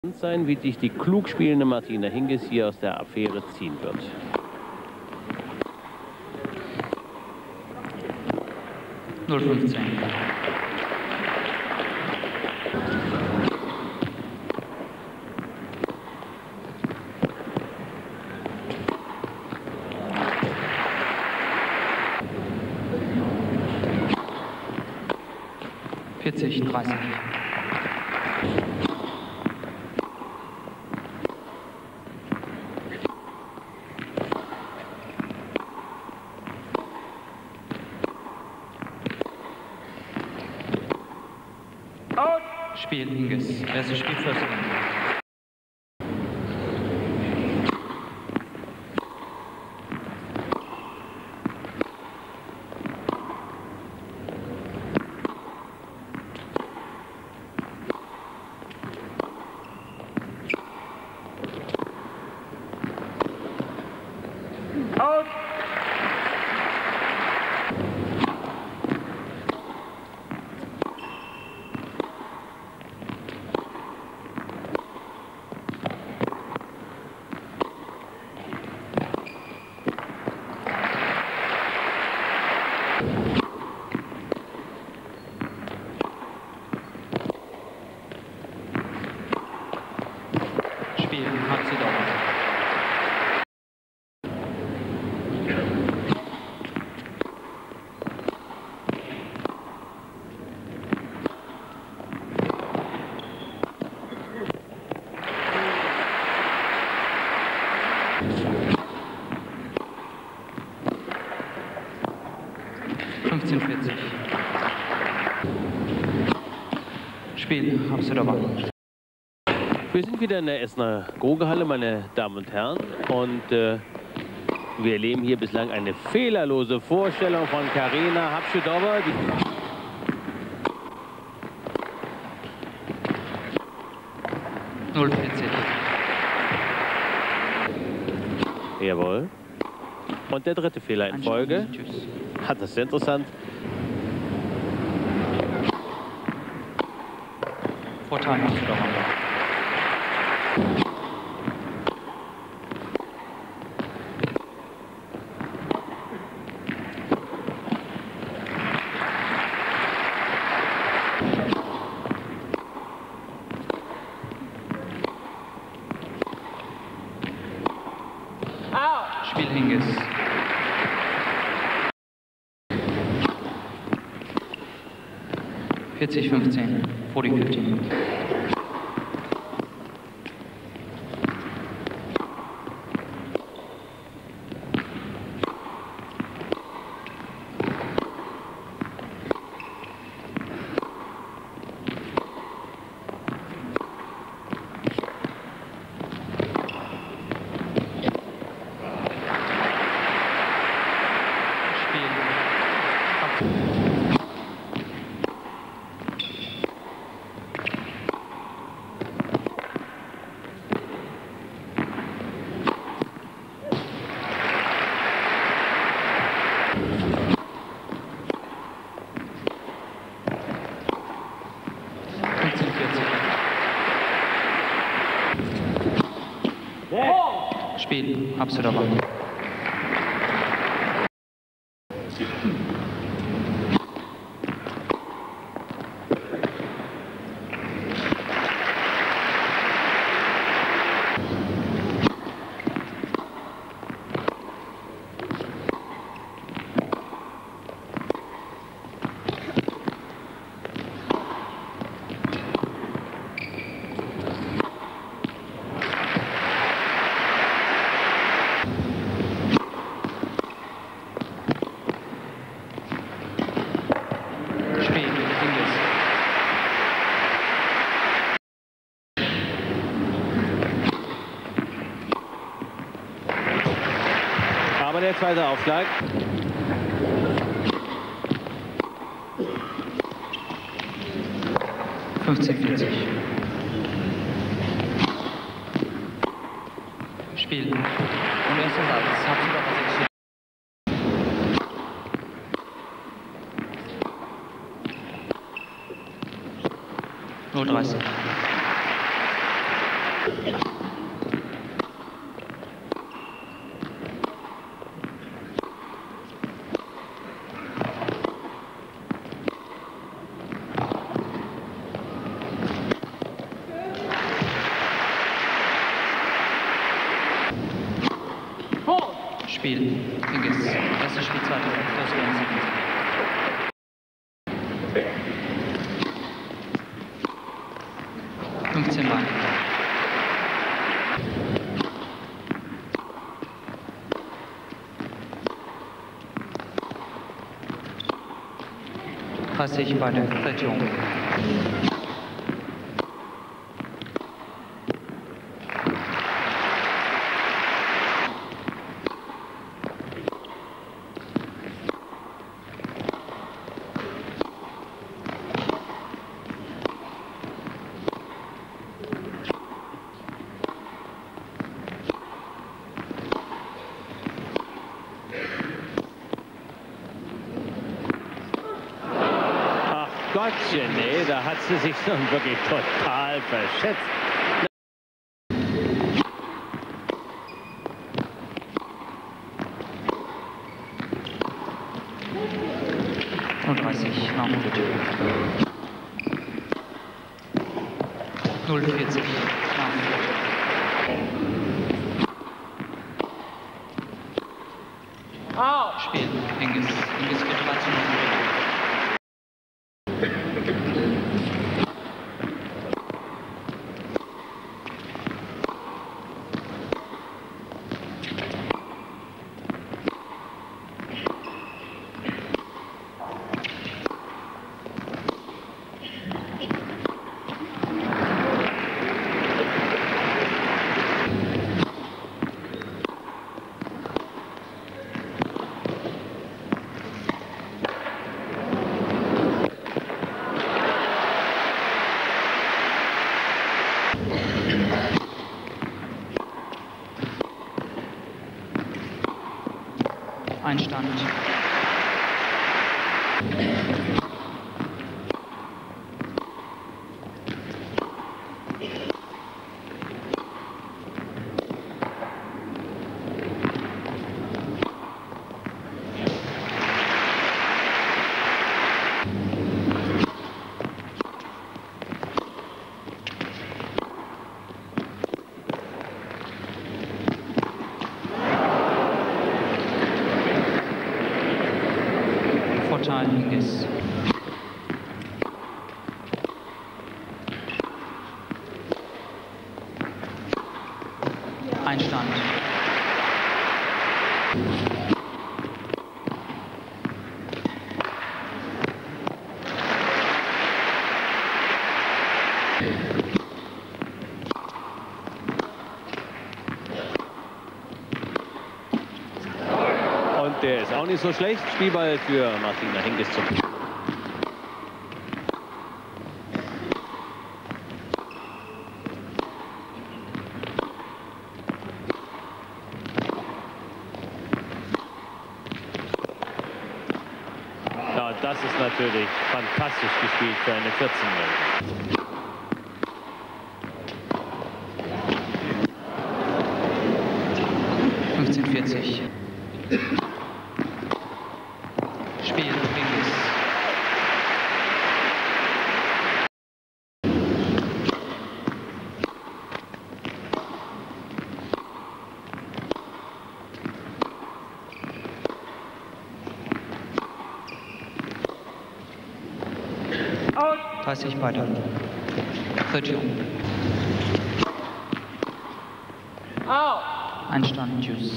Sein, wie sich die klug spielende Martina Hingis hier aus der Affäre ziehen wird. (0:15). (40:30). Spiel Hingis. Erstes Spiel First Game. Out! Spiel hat sie dauert. (15:40). Spiel Amsterdam. Wir sind wieder in der Essener Grogehalle, meine Damen und Herren. Und wir erleben hier bislang eine fehlerlose Vorstellung von Karina Habschidowa. Jawohl. Und der dritte Fehler in Folge. Das ist sehr interessant. Vorteil Amsterdam. Spiel Hingis. (40:15). 40:15. Spiel Amsterdam. Aber der zweite Aufschlag. (15:40). Spiel. Und erster Satz. Habschidowa 6. (0:30). Spiel. Hingis. Erstes Spiel, zweite First Game, second. Ball. Passig bei der Vertretung. Gottchen, nee, da hat sie sich nun wirklich total verschätzt. 30 Nachhut. 0,40 Nachhut. Spiel. Hingis. Hingis geht 13 Minuten. Einstand. Hingis. Einstand. Und der ist auch nicht so schlecht. Spielball für Martina Hingis zum Ja, das ist natürlich fantastisch gespielt für eine 14-Jährige. Spiel, Hingis. Out. 30 weiter. Verteidigung. Out. Einstand, tschüss.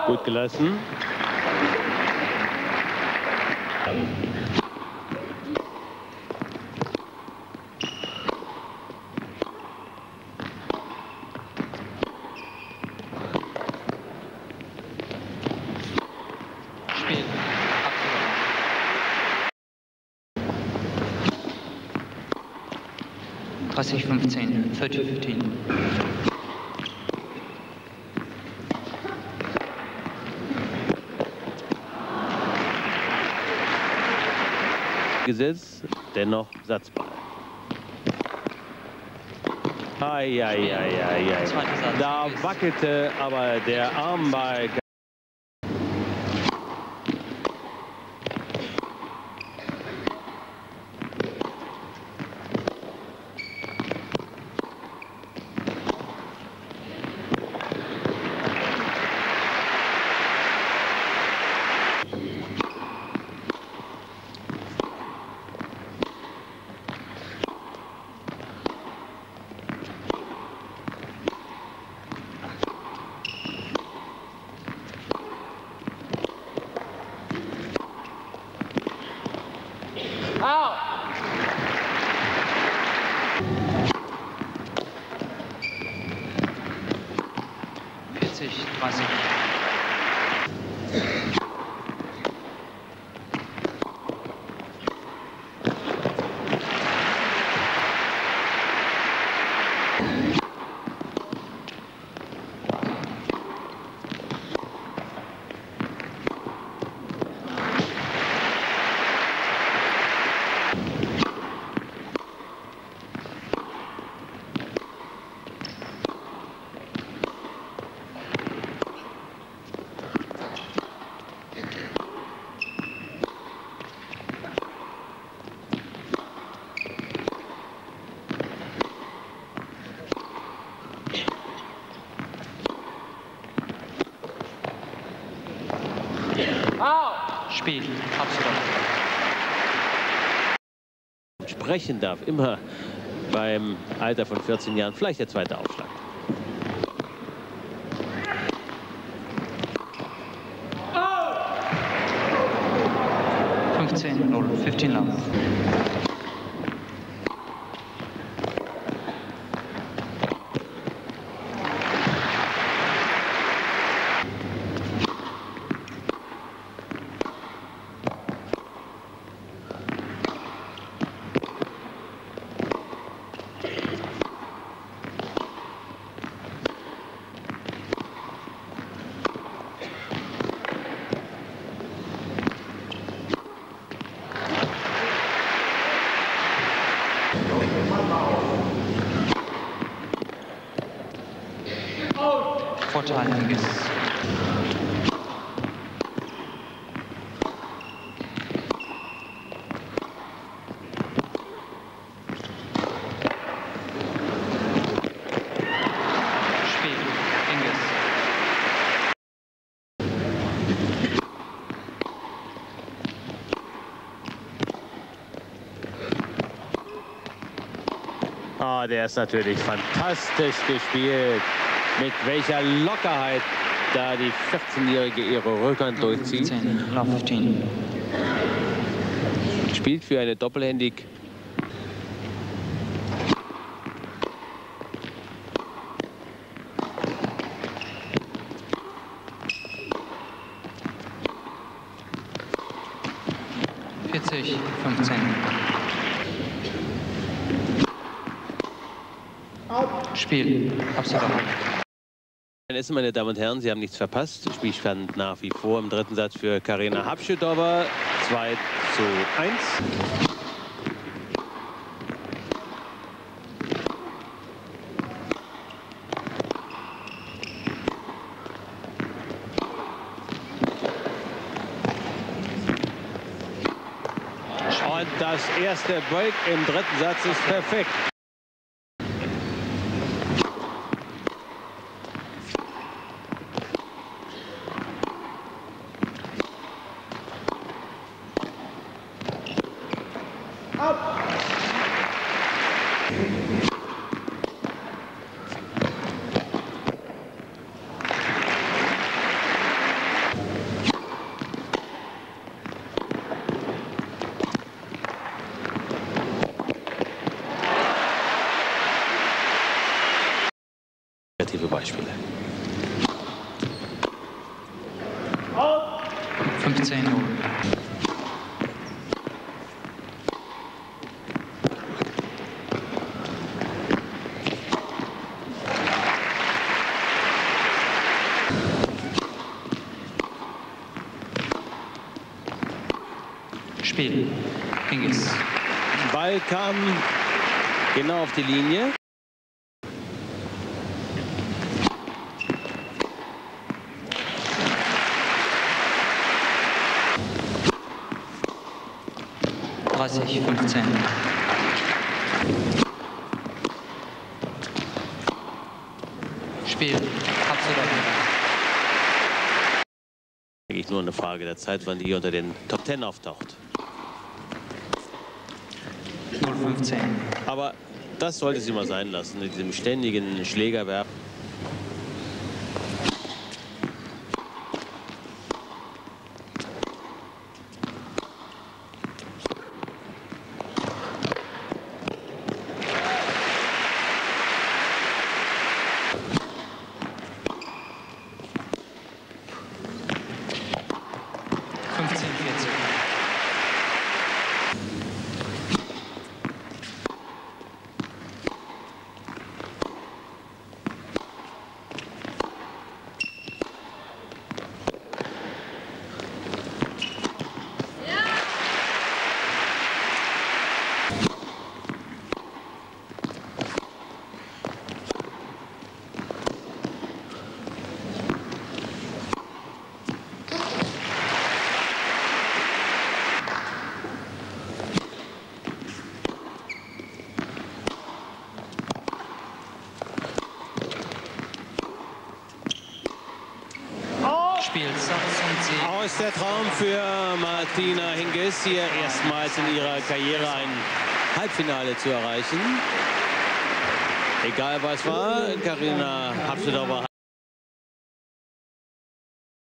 Gut gelassen. Spiel. Abzug. 30-15. 30-15. Gesetz, dennoch Satzball. Ei. Zweiter Satz. Da wackelte aber der Arm bei Spiel. Abzug. Sprechen darf immer beim Alter von 14 Jahren. Vielleicht der zweite Aufschlag. Oh! 15-0. 15 Love. Vorteil Hingis. Spiel Hingis. Ah, der ist natürlich fantastisch gespielt. Mit welcher Lockerheit da die 14-Jährige ihre Rückhand durchzieht. 15, Love 15. Spielt für eine Doppelhändig. Vierzig, 15. Spiel. Absolut. Meine Damen und Herren, Sie haben nichts verpasst. Spielstand nach wie vor im dritten Satz für Karina Habschedova. 2:1. Und das erste Break im dritten Satz ist perfekt. Negative Beispiele. 15-0. Spiel. Hingis. Ball kam genau auf die Linie. Dreißig, 15. Spiel. Absolut. Eigentlich nur eine Frage der Zeit, wann die unter den Top 10 auftaucht. 0-15. Aber das sollte sie mal sein lassen, mit diesem ständigen Schlägerwerfen. Aus der Traum für Martina Hingis, hier erstmals in ihrer Karriere ein Halbfinale zu erreichen. Egal was war, Karina Habschidowa hat